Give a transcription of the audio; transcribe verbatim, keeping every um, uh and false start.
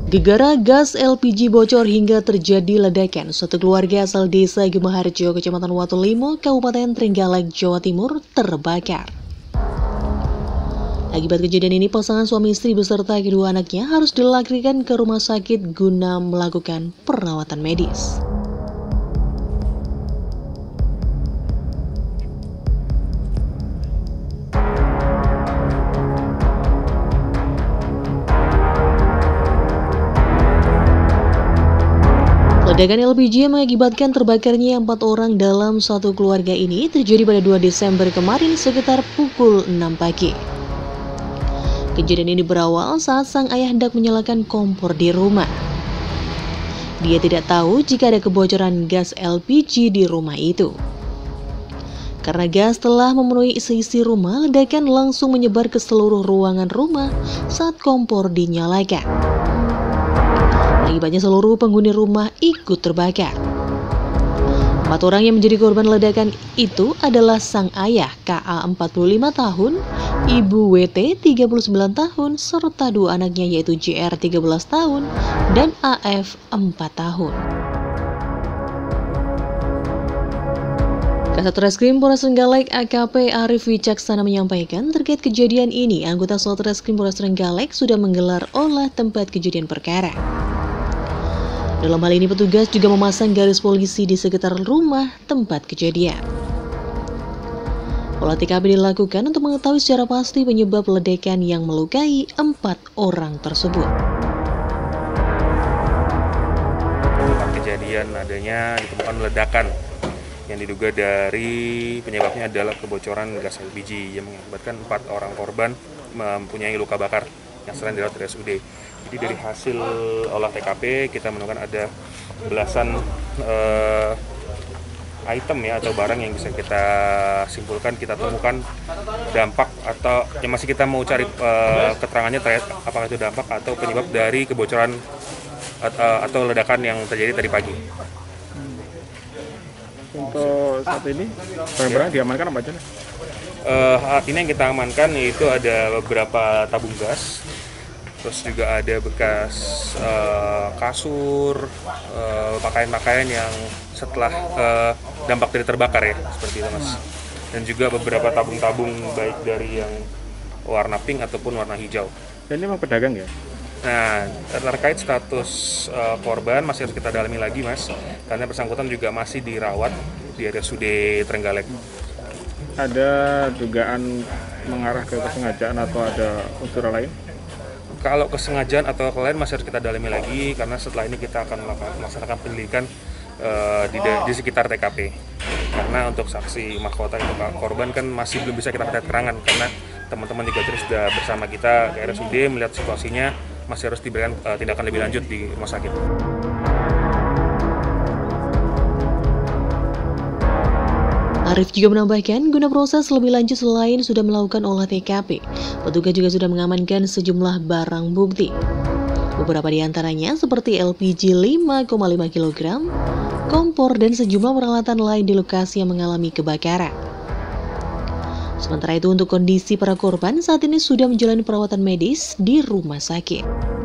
Gegara gas L P G bocor hingga terjadi ledakan. Suatu keluarga asal desa Gemaharjo, Kecamatan Watulimo, Kabupaten Trenggalek, Jawa Timur terbakar. Akibat kejadian ini, pasangan suami istri beserta kedua anaknya harus dilarikan ke rumah sakit guna melakukan perawatan medis. Ledakan L P G yang mengakibatkan terbakarnya empat orang dalam satu keluarga ini terjadi pada dua Desember kemarin sekitar pukul enam pagi. Kejadian ini berawal saat sang ayah hendak menyalakan kompor di rumah. Dia tidak tahu jika ada kebocoran gas L P G di rumah itu. Karena gas telah memenuhi isi-isi rumah, ledakan langsung menyebar ke seluruh ruangan rumah saat kompor dinyalakan. Akibatnya seluruh penghuni rumah ikut terbakar. Empat orang yang menjadi korban ledakan itu adalah sang ayah K A empat puluh lima tahun, ibu W T tiga puluh sembilan tahun, serta dua anaknya yaitu J R tiga belas tahun dan A F empat tahun. Kasat Reskrim Polres Trenggalek A K P Arif Wicaksana menyampaikan terkait kejadian ini, anggota Satreskrim Polres Trenggalek sudah menggelar olah tempat kejadian perkara. Dalam hal ini petugas juga memasang garis polisi di sekitar rumah tempat kejadian. Olah T K P dilakukan untuk mengetahui secara pasti penyebab ledakan yang melukai empat orang tersebut. Tempat kejadian adanya ditemukan ledakan yang diduga dari penyebabnya adalah kebocoran gas L P G yang mengakibatkan empat orang korban mempunyai luka bakar yang sedang dirawat di R S U D. Jadi dari hasil olah T K P kita menemukan ada belasan uh, item ya atau barang yang bisa kita simpulkan, kita temukan dampak atau yang masih kita mau cari uh, keterangannya terkait apakah itu dampak atau penyebab dari kebocoran uh, atau ledakan yang terjadi tadi pagi. Untuk saat ini barang-barang diamankan apa aja? Uh, ini yang kita amankan yaitu ada beberapa tabung gas. Terus juga ada bekas uh, kasur, pakaian-pakaian uh, yang setelah uh, dampak dari terbakar ya, seperti itu mas. Dan juga beberapa tabung-tabung baik dari yang warna pink ataupun warna hijau. Dan ini memang pedagang ya? Nah, terkait status uh, korban masih harus kita dalami lagi mas, karena bersangkutan juga masih dirawat di R S U D Trenggalek. Ada dugaan mengarah ke kesengajaan atau ada unsur lain? Kalau kesengajaan atau lain masih harus kita dalami lagi karena setelah ini kita akan melaksanakan penyelidikan uh, di, di sekitar T K P. Karena untuk saksi mahkota itu korban kan masih belum bisa kita minta keterangan karena teman-teman juga terus sudah bersama kita ke R S U D melihat situasinya masih harus diberikan uh, tindakan lebih lanjut di rumah sakit. Arif juga menambahkan, guna proses lebih lanjut selain sudah melakukan olah T K P, petugas juga sudah mengamankan sejumlah barang bukti. Beberapa di antaranya seperti L P G lima koma lima kilogram, kompor, dan sejumlah peralatan lain di lokasi yang mengalami kebakaran. Sementara itu untuk kondisi para korban saat ini sudah menjalani perawatan medis di rumah sakit.